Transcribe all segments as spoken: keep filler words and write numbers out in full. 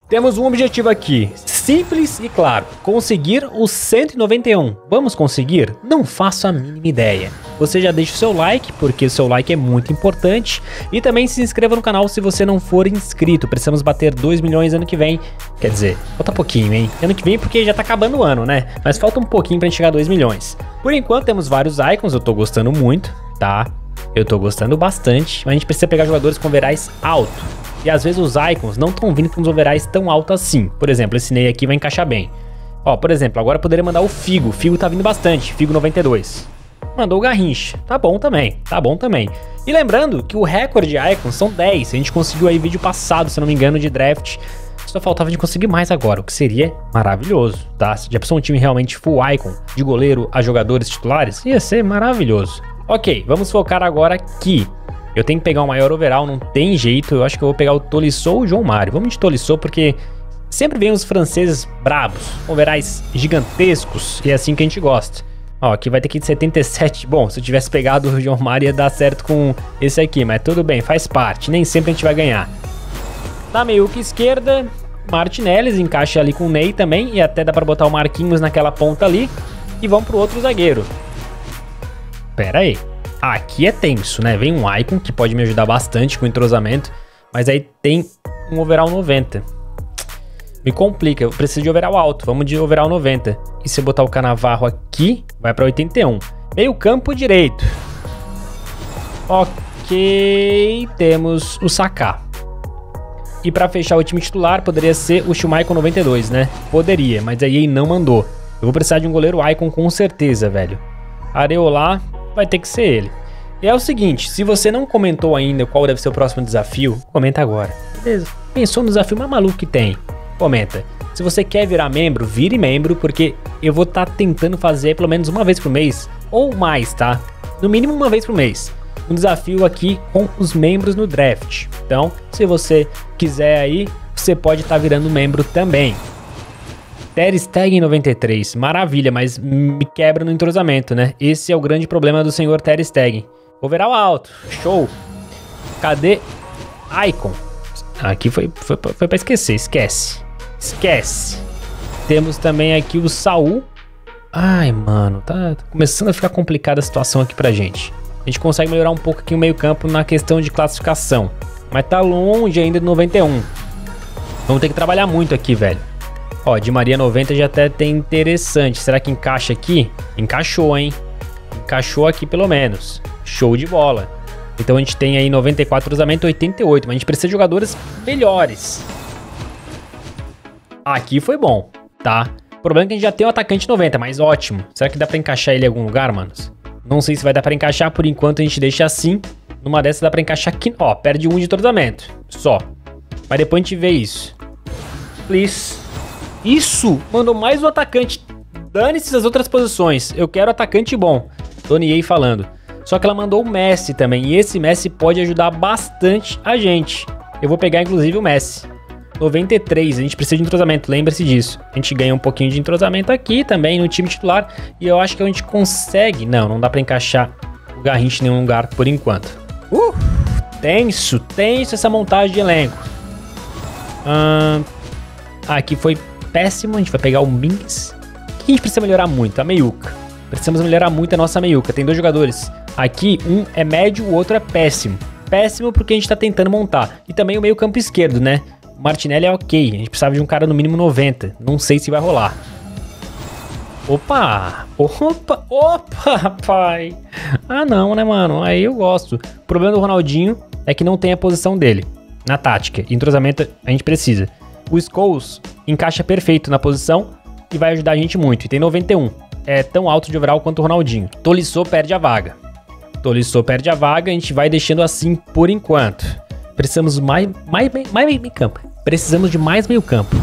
Temos um objetivo aqui, simples e claro, conseguir o cento e noventa e um. Vamos conseguir? Não faço a mínima ideia. Você já deixa o seu like, porque o seu like é muito importante. E também se inscreva no canal se você não for inscrito. Precisamos bater dois milhões ano que vem. Quer dizer, falta pouquinho, hein? Ano que vem porque já tá acabando o ano, né? Mas falta um pouquinho pra gente chegar a dois milhões. Por enquanto temos vários icons, eu tô gostando muito, tá? Eu tô gostando bastante, mas a gente precisa pegar jogadores com overalls alto. E às vezes os icons não estão vindo com os overalls tão altos assim. Por exemplo, esse Ney aqui vai encaixar bem. Ó, por exemplo, agora eu poderia mandar o Figo. O Figo tá vindo bastante, Figo noventa e dois. Mandou o Garrincha, tá bom também, tá bom também. E lembrando que o recorde de icons são dez. A gente conseguiu aí vídeo passado, se não me engano, de draft. Só faltava de conseguir mais agora, o que seria maravilhoso, tá? Se já pensou um time realmente full icon, de goleiro a jogadores titulares, ia ser maravilhoso. Ok, vamos focar agora aqui. Eu tenho que pegar o maior overall, não tem jeito. Eu acho que eu vou pegar o Tolisso ou o João Mário. Vamos de Tolisso porque sempre vem os franceses brabos, overalls gigantescos, e é assim que a gente gosta. Ó, aqui vai ter que ir de setenta e sete. Bom, se eu tivesse pegado o João Mário ia dar certo com esse aqui, mas tudo bem, faz parte. Nem sempre a gente vai ganhar. Na meiuca esquerda, Martinelli encaixa ali com o Ney também, e até dá pra botar o Marquinhos naquela ponta ali. E vamos pro outro zagueiro. Pera aí. Aqui é tenso, né? Vem um icon que pode me ajudar bastante com o entrosamento, mas aí tem um overall noventa. Me complica, eu preciso de overall alto, vamos de overall noventa. E se eu botar o Canavarro aqui, vai para oitenta e um. Meio campo direito. Ok, temos o Saká. E para fechar o time titular, poderia ser o Schumacher noventa e dois, né? Poderia, mas a E A não mandou. Eu vou precisar de um goleiro icon com certeza, velho. Areola vai ter que ser ele. E é o seguinte, se você não comentou ainda qual deve ser o próximo desafio, comenta agora. Beleza? Pensou no desafio mais maluco que tem? Comenta. Se você quer virar membro, vire membro, porque eu vou estar tá tentando fazer pelo menos uma vez por mês, ou mais, tá? No mínimo uma vez por mês. Um desafio aqui com os membros no draft. Então, se você quiser aí, você pode estar tá virando membro também. Ter Stegen noventa e três, maravilha, mas me quebra no entrosamento, né? Esse é o grande problema do senhor Ter Stegen. Overall alto, show. Cadê icon? Aqui foi, foi, foi pra esquecer, esquece. Esquece. Temos também aqui o Saul. Ai, mano, tá começando a ficar complicada a situação aqui pra gente. A gente consegue melhorar um pouco aqui o meio campo na questão de classificação, mas tá longe ainda de noventa e um. Vamos ter que trabalhar muito aqui, velho. Ó, de Maria noventa já até tem interessante. Será que encaixa aqui? Encaixou, hein? Encaixou aqui pelo menos. Show de bola. Então a gente tem aí noventa e quatro cruzamento, oitenta e oito. Mas a gente precisa de jogadores melhores. Aqui foi bom, tá? O problema é que a gente já tem um atacante noventa, mas ótimo. Será que dá pra encaixar ele em algum lugar, manos? Não sei se vai dar pra encaixar. Por enquanto a gente deixa assim. Numa dessas dá pra encaixar aqui. Ó, perde um de cruzamento. Só. Mas depois a gente vê isso. Please. Isso, mandou mais um atacante. Dane-se as outras posições. Eu quero atacante bom. Doniei falando. Só que ela mandou o Messi também. E esse Messi pode ajudar bastante a gente. Eu vou pegar inclusive o Messi. noventa e três, a gente precisa de entrosamento. Lembre-se disso. A gente ganha um pouquinho de entrosamento aqui também no time titular. E eu acho que a gente consegue. Não, não dá pra encaixar o Garrincha em nenhum lugar por enquanto. Uh, tenso, tenso essa montagem de elenco. Ah, aqui foi péssimo, a gente vai pegar o Mings. O que a gente precisa melhorar muito? A meiuca. Precisamos melhorar muito a nossa meiuca. Tem dois jogadores. Aqui, um é médio, o outro é péssimo. Péssimo porque a gente tá tentando montar. E também o meio campo esquerdo, né? O Martinelli é ok. A gente precisava de um cara no mínimo noventa. Não sei se vai rolar. Opa! Opa! Opa, pai! Ah, não, né, mano? Aí eu gosto. O problema do Ronaldinho é que não tem a posição dele na tática. Entrosamento a gente precisa. O Scholes encaixa perfeito na posição e vai ajudar a gente muito. E tem noventa e um. É tão alto de overall quanto o Ronaldinho. Tolisso perde a vaga. Tolisso perde a vaga. A gente vai deixando assim por enquanto. Precisamos mais, mais, mais, mais meio campo. Precisamos de mais meio campo.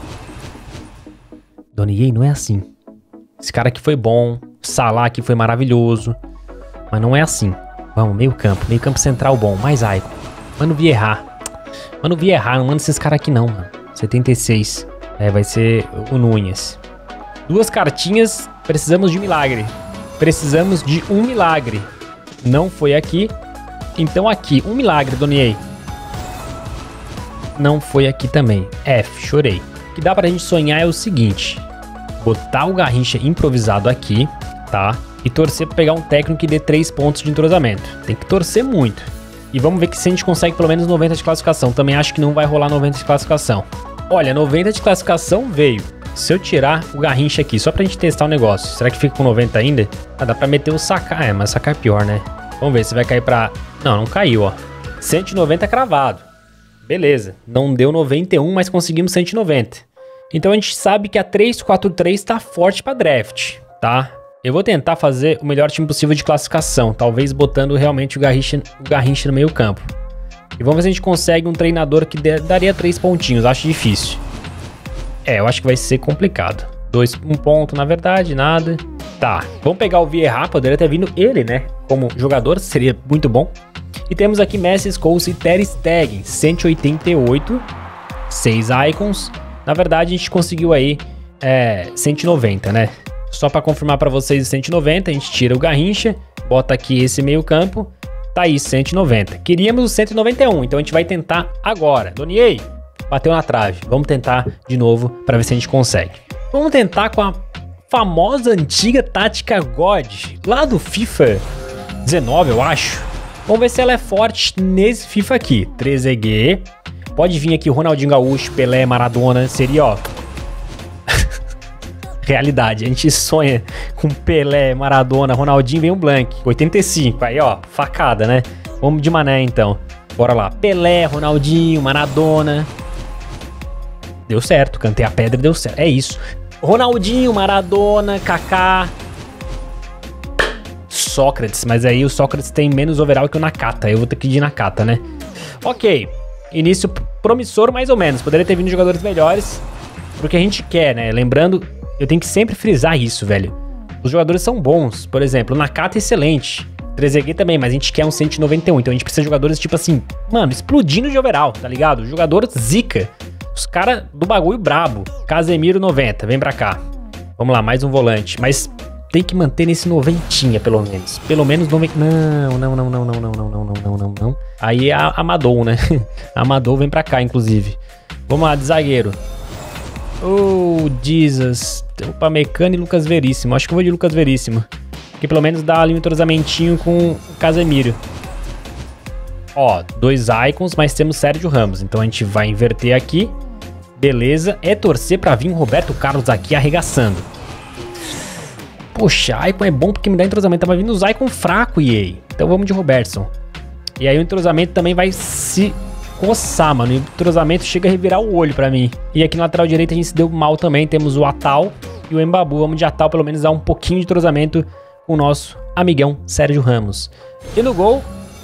Donier não é assim. Esse cara aqui foi bom. Salah aqui foi maravilhoso. Mas não é assim. Vamos, meio campo. Meio campo central bom. Mais icon. Mano Vieira. Mano Vieira. Não manda esses caras aqui não, mano. setenta e seis. É, vai ser o Nunes. Duas cartinhas. Precisamos de um milagre. Precisamos de um milagre. Não foi aqui. Então aqui. Um milagre, Donier. não foi aqui também. F, chorei. O que dá pra gente sonhar é o seguinte. Botar o Garrincha improvisado aqui, tá? E torcer pra pegar um técnico que dê três pontos de entrosamento. Tem que torcer muito. E vamos ver que se a gente consegue pelo menos noventa de classificação. Também acho que não vai rolar noventa de classificação. Olha, noventa de classificação veio. Se eu tirar o Garrincha aqui, só pra gente testar o negócio, será que fica com noventa ainda? Ah, dá pra meter o Sacar. É, mas Sacar é pior, né? Vamos ver se vai cair pra... Não, não caiu, ó. cento e noventa cravado. Beleza. Não deu noventa e um, mas conseguimos cento e noventa. Então a gente sabe que a três quatro três tá forte pra draft, tá? Eu vou tentar fazer o melhor time possível de classificação, talvez botando realmente o Garrincha, o Garrincha no meio campo. E vamos ver se a gente consegue um treinador que dê, daria três pontinhos, acho difícil. É, eu acho que vai ser complicado. Dois, um ponto, na verdade, nada. Tá, vamos pegar o Vieira, poderia ter vindo ele, né? Como jogador, seria muito bom. E temos aqui Messi, Scholes e Ter Stegen, cento e oitenta e oito, seis icons. Na verdade, a gente conseguiu aí é, cento e noventa, né? Só para confirmar para vocês, cento e noventa, a gente tira o Garrincha, bota aqui esse meio campo, tá aí cento e noventa. Queríamos o cento e noventa e um, então a gente vai tentar agora. Doniei, bateu na trave. Vamos tentar de novo para ver se a gente consegue. Vamos tentar com a famosa antiga tática God, lá do FIFA dezenove, eu acho. Vamos ver se ela é forte nesse FIFA aqui. Trezeguet. Pode vir aqui Ronaldinho Gaúcho, Pelé, Maradona. Seria, ó... realidade. A gente sonha com Pelé, Maradona, Ronaldinho, vem um blank. oitenta e cinco. Aí, ó, facada, né? Vamos de Mané, então. Bora lá. Pelé, Ronaldinho, Maradona. Deu certo. Cantei a pedra e deu certo. É isso. Ronaldinho, Maradona, Kaká... Sócrates, mas aí o Sócrates tem menos overall que o Nakata. Eu vou ter que ir de Nakata, né? Ok. Início promissor, mais ou menos. Poderia ter vindo jogadores melhores pro que a gente quer, né? Lembrando, eu tenho que sempre frisar isso, velho. Os jogadores são bons. Por exemplo, o Nakata é excelente. Trezeguet também, mas a gente quer um cento e noventa e um. Então a gente precisa de jogadores, tipo assim, mano, explodindo de overall, tá ligado? Jogador zica. Os caras do bagulho brabo. Casemiro noventa, vem pra cá. Vamos lá, mais um volante. Mas... tem que manter nesse noventinha, pelo menos. Pelo menos noventa... Não, não, não, não, não, não, não, não, não, não, não, não. Aí é a Amadou, né? Amadou vem pra cá, inclusive. Vamos lá, de zagueiro. Oh, Jesus. Opa, Mecano e Lucas Veríssimo. Acho que eu vou de Lucas Veríssimo. Porque pelo menos dá ali um entrosamentinho com o Casemiro. Ó, dois icons, mas temos Sérgio Ramos. Então a gente vai inverter aqui. Beleza. É torcer pra vir o Roberto Carlos aqui arregaçando. Poxa, Icon é bom porque me dá entrosamento. Tava vindo os Icon fraco, E A. Então vamos de Robertson. E aí o entrosamento também vai se coçar, mano. O entrosamento chega a revirar o olho pra mim. E aqui no lateral direito a gente se deu mal também. Temos o Atal e o Mbabu. Vamos de Atal, pelo menos dar um pouquinho de entrosamento com o nosso amigão Sérgio Ramos. E no gol...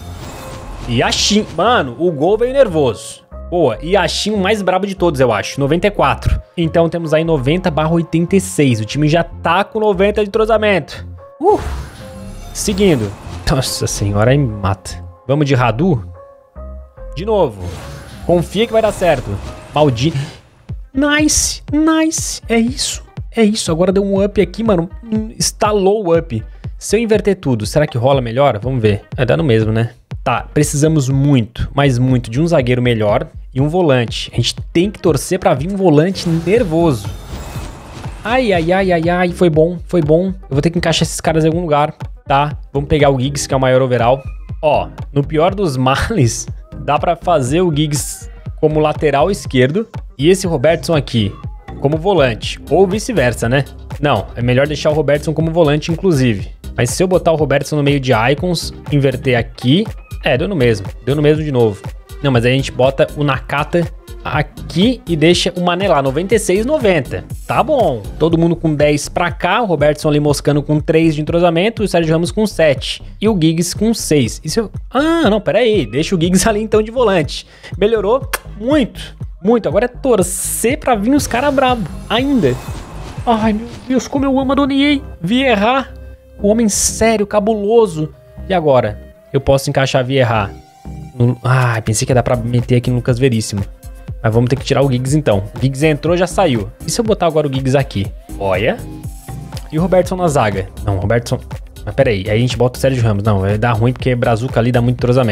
Yashin. Mano, o gol veio nervoso. Boa, Yashin o mais brabo de todos, eu acho, noventa e quatro. Então temos aí noventa barra oitenta e seis, o time já tá com noventa de entrosamento. Uh! Seguindo. Nossa senhora, aí me mata. Vamos de Radu? De novo. Confia que vai dar certo. Maldito. Nice, nice. É isso, é isso. Agora deu um up aqui, mano. Estalou o up. Se eu inverter tudo, será que rola melhor? Vamos ver. É dando mesmo, né? Tá, precisamos muito, mas muito de um zagueiro melhor e um volante. A gente tem que torcer pra vir um volante nervoso. Ai, ai, ai, ai, ai, foi bom, foi bom. Eu vou ter que encaixar esses caras em algum lugar, tá? Vamos pegar o Giggs, que é o maior overall. Ó, no pior dos males, dá pra fazer o Giggs como lateral esquerdo e esse Robertson aqui como volante, ou vice-versa, né? Não, é melhor deixar o Robertson como volante, inclusive. Mas se eu botar o Robertson no meio de icons, inverter aqui... É, deu no mesmo. Deu no mesmo de novo. Não, mas aí a gente bota o Nakata aqui e deixa o Mané lá. noventa e seis, noventa. Tá bom. Todo mundo com dez pra cá. O Robertson ali moscando com três de entrosamento. E o Sérgio Ramos com sete. E o Giggs com seis. Isso eu... Ah, não, pera aí. Deixa o Giggs ali então de volante. Melhorou muito. Muito. Agora é torcer pra vir os caras brabo. Ainda. Ai, meu Deus, como eu amo a Donier. Vieira. O homem sério, cabuloso. E agora? Eu posso encaixar Vieira. No... Ah, pensei que ia dar pra meter aqui no Lucas Veríssimo. Mas vamos ter que tirar o Giggs então. O Giggs entrou, já saiu. E se eu botar agora o Giggs aqui? Olha. E o Robertson na zaga? Não, o Robertson... Mas pera aí, aí a gente bota o Sérgio Ramos. Não, vai dar ruim porque Brazuca ali dá muito entrosamento.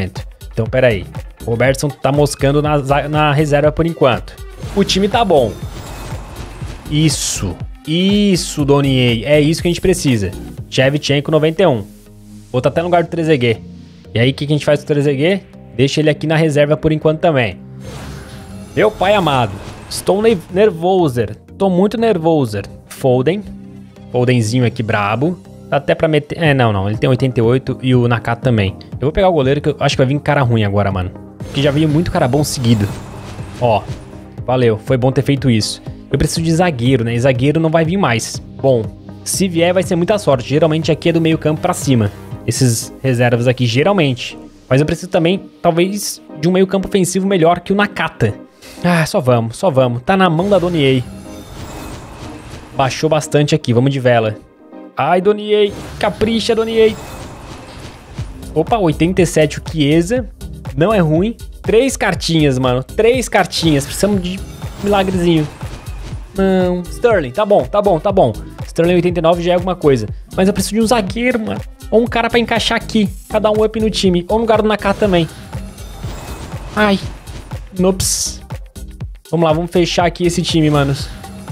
Então, pera aí. O Robertson tá moscando na, na reserva por enquanto. O time tá bom. Isso. Isso, Donier. É isso que a gente precisa. Shevchenko noventa e um. Botar até no lugar do Trezeguet. E aí, o que, que a gente faz com o Trezeguet? Deixa ele aqui na reserva por enquanto também. Meu pai amado. Estou nervoso. Tô muito nervoso. Foden. Fodenzinho aqui brabo. Dá até pra meter... É, não, não. Ele tem oitenta e oito e o Nakata também. Eu vou pegar o goleiro que eu acho que vai vir cara ruim agora, mano. Porque já veio muito cara bom seguido. Ó. Valeu. Foi bom ter feito isso. Eu preciso de zagueiro, né? E zagueiro não vai vir mais. Bom, se vier vai ser muita sorte. Geralmente aqui é do meio campo pra cima. Esses reservas aqui, geralmente. Mas eu preciso também, talvez, de um meio campo ofensivo melhor que o Nakata. Ah, só vamos, só vamos. Tá na mão da Donier. Baixou bastante aqui, vamos de vela. Ai, Donier, capricha, Donier. Opa, oitenta e sete o Chiesa. Não é ruim. Três cartinhas, mano. Três cartinhas. Precisamos de milagrezinho. Não. Sterling, tá bom, tá bom, tá bom. Sterling oitenta e nove já é alguma coisa. Mas eu preciso de um zagueiro, mano. Ou um cara pra encaixar aqui. Pra dar um up no time. Ou no lugar do Nakata também. Ai. Nops. Vamos lá, vamos fechar aqui esse time, manos.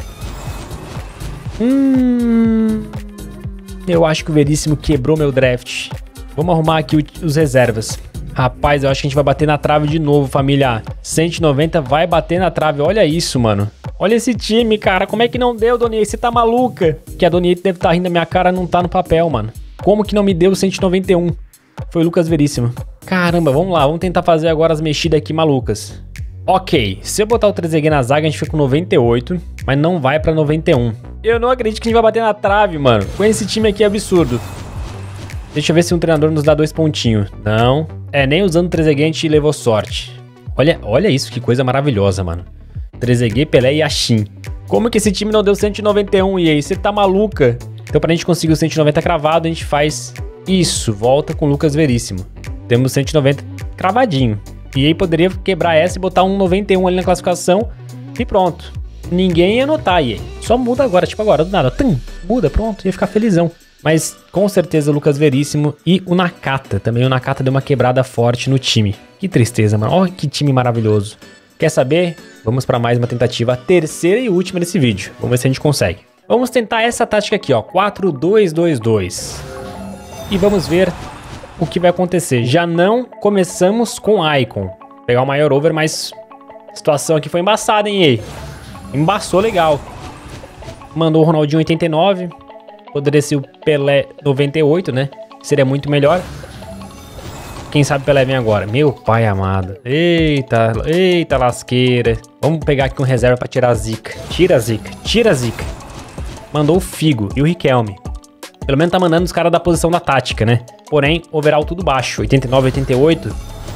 Hum... Eu acho que o Veríssimo quebrou meu draft. Vamos arrumar aqui o, os reservas. Rapaz, eu acho que a gente vai bater na trave de novo, família. cento e noventa vai bater na trave. Olha isso, mano. Olha esse time, cara. Como é que não deu, Donier? Você tá maluca? Que a Donier deve estar rindo da minha cara, não tá no papel, mano. Como que não me deu cento e noventa e um? Foi o Lucas Veríssimo. Caramba, vamos lá. Vamos tentar fazer agora as mexidas aqui malucas. Ok, se eu botar o Trezeguet na zaga, a gente fica com noventa e oito, mas não vai pra noventa e um. Eu não acredito que a gente vai bater na trave, mano. Com esse time aqui é absurdo. Deixa eu ver se um treinador nos dá dois pontinhos. Não. É, nem usando o Trezeguet a gente levou sorte. Olha, olha isso, que coisa maravilhosa, mano. Trezeguet, Pelé e Yashin. Como que esse time não deu cento e noventa e um, e aí? Você tá maluca? Então, pra gente conseguir o cento e noventa cravado, a gente faz isso. Volta com o Lucas Veríssimo. Temos cento e noventa cravadinho. E aí poderia quebrar essa e botar um noventa e um ali na classificação e pronto. Ninguém ia notar, e aí? Só muda agora, tipo agora, do nada. Tum, muda, pronto, ia ficar felizão. Mas com certeza o Lucas Veríssimo e o Nakata. Também o Nakata deu uma quebrada forte no time. Que tristeza, mano. Olha que time maravilhoso. Quer saber? Vamos para mais uma tentativa, a terceira e última desse vídeo. Vamos ver se a gente consegue. Vamos tentar essa tática aqui, ó. quatro dois dois dois. E vamos ver o que vai acontecer. Já não começamos com Icon. Vou pegar o maior over, mas a situação aqui foi embaçada, hein, ei? Embaçou legal. Mandou o Ronaldinho oitenta e nove. Poderia ser o Pelé noventa e oito, né? Seria muito melhor. Quem sabe o Pelé vem agora. Meu pai amado. Eita, eita lasqueira. Vamos pegar aqui um reserva pra tirar a zica. Tira a zica, tira a zica. Mandou o Figo e o Riquelme. Pelo menos tá mandando os caras da posição da tática, né? Porém, overall tudo baixo. oitenta e nove, oitenta e oito.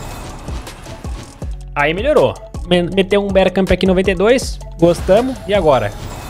Aí melhorou. Meteu um Bergkamp aqui noventa e dois. Gostamos. E agora?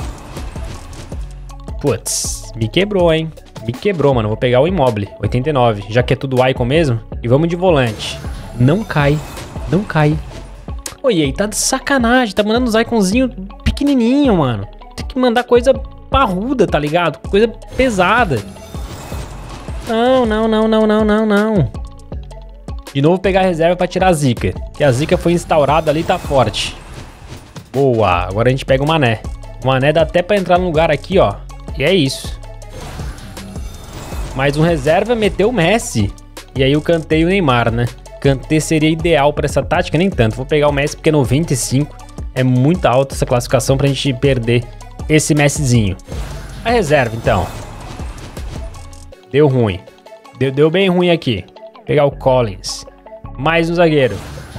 Putz, me quebrou, hein? Me quebrou, mano. Vou pegar o Immobile, oitenta e nove. Já que é tudo Icon mesmo. E vamos de volante. Não cai. Não cai. Oi, aí tá de sacanagem. Tá mandando os iconzinhos pequenininho, mano. Tem que mandar coisa parruda, tá ligado? Coisa pesada. Não, não, não, não, não, não, não. De novo pegar a reserva pra tirar a zica. Que a zica foi instaurada ali, tá forte. Boa. Agora a gente pega o Mané. O Mané dá até pra entrar no lugar aqui, ó. E é isso. Mais um reserva, meteu o Messi. E aí o Kanté e o Neymar, né? Kanté seria ideal pra essa tática, nem tanto. Vou pegar o Messi porque é noventa e cinco. É muito alta essa classificação pra gente perder esse Messizinho. A reserva, então. Deu ruim. Deu, deu bem ruim aqui. Vou pegar o Collins. Mais um zagueiro.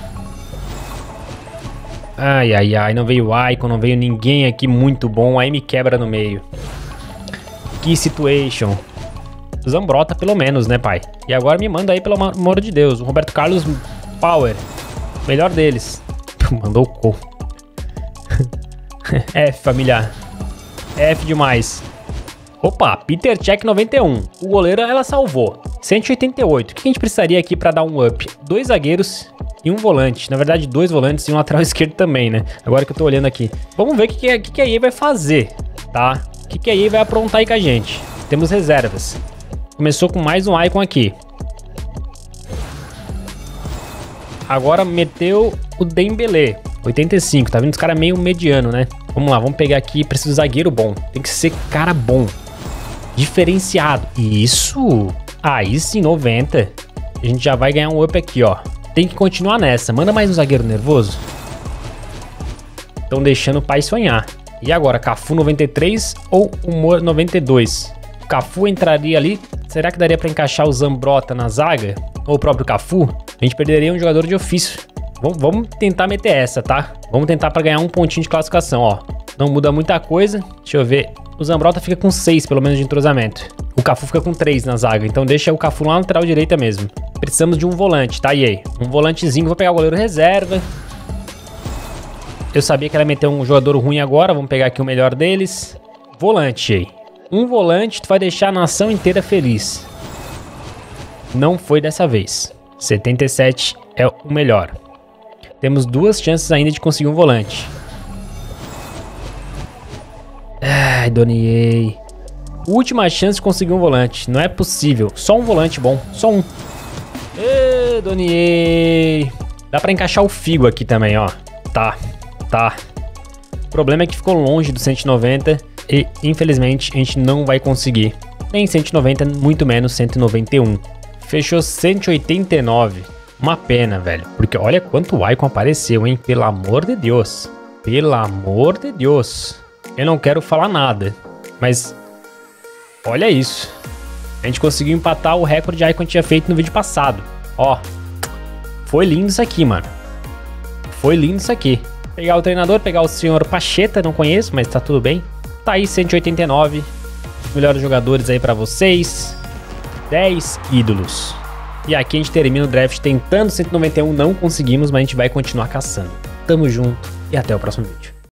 Ai, ai, ai. Não veio o Icon, não veio ninguém aqui muito bom. Aí me quebra no meio. Que situation. Zambrota pelo menos, né, pai? E agora me manda aí, pelo amor de Deus. O Roberto Carlos Power. Melhor deles. Mandou o co. F, familiar. F demais. Opa, Peter Cech noventa e um. O goleiro ela salvou. cento e oitenta e oito. O que a gente precisaria aqui pra dar um up? Dois zagueiros e um volante. Na verdade, dois volantes e um lateral esquerdo também, né? Agora que eu tô olhando aqui. Vamos ver o que, que, que, que a E A vai fazer, tá? O que, que a E A vai aprontar aí com a gente. Temos reservas. Começou com mais um Icon aqui. Agora meteu o Dembélé, oitenta e cinco. Tá vendo? Os caras meio mediano, né? Vamos lá, vamos pegar aqui. Preciso de zagueiro bom. Tem que ser cara bom. Diferenciado. Isso. Aí sim, noventa. A gente já vai ganhar um up aqui, ó. Tem que continuar nessa. Manda mais um zagueiro nervoso. Estão deixando o pai sonhar. E agora, Cafu noventa e três ou Humor noventa e dois? O Cafu entraria ali. Será que daria pra encaixar o Zambrotta na zaga? Ou o próprio Cafu? A gente perderia um jogador de ofício. Vamos, vamos tentar meter essa, tá? Vamos tentar pra ganhar um pontinho de classificação, ó. Não muda muita coisa. Deixa eu ver. O Zambrotta fica com seis, pelo menos, de entrosamento. O Cafu fica com três na zaga. Então deixa o Cafu na lateral direita mesmo. Precisamos de um volante, tá? E aí? Um volantezinho. Vou pegar o goleiro reserva. Eu sabia que ela ia meter um jogador ruim agora. Vamos pegar aqui o melhor deles. Volante aí. Um volante, tu vai deixar a nação inteira feliz. Não foi dessa vez. setenta e sete é o melhor. Temos duas chances ainda de conseguir um volante. Ai, Donier. Última chance de conseguir um volante. Não é possível. Só um volante bom. Só um. Ê, Donier. Dá pra encaixar o Figo aqui também, ó. Tá. Tá. O problema é que ficou longe do cento e noventa. E, infelizmente, a gente não vai conseguir. Nem cento e noventa, muito menos cento e noventa e um. Fechou cento e oitenta e nove. Uma pena, velho. Porque olha quanto o Icon apareceu, hein? Pelo amor de Deus. Pelo amor de Deus. Eu não quero falar nada. Mas olha isso. A gente conseguiu empatar o recorde de Icon que a gente tinha feito no vídeo passado. Ó. Foi lindo isso aqui, mano. Foi lindo isso aqui. Pegar o treinador, pegar o senhor Pacheta, não conheço, mas tá tudo bem. Tá aí, cento e oitenta e nove. Melhores jogadores aí pra vocês. dez ídolos. E aqui a gente termina o draft tentando cento e noventa e um. Não conseguimos, mas a gente vai continuar caçando. Tamo junto e até o próximo vídeo.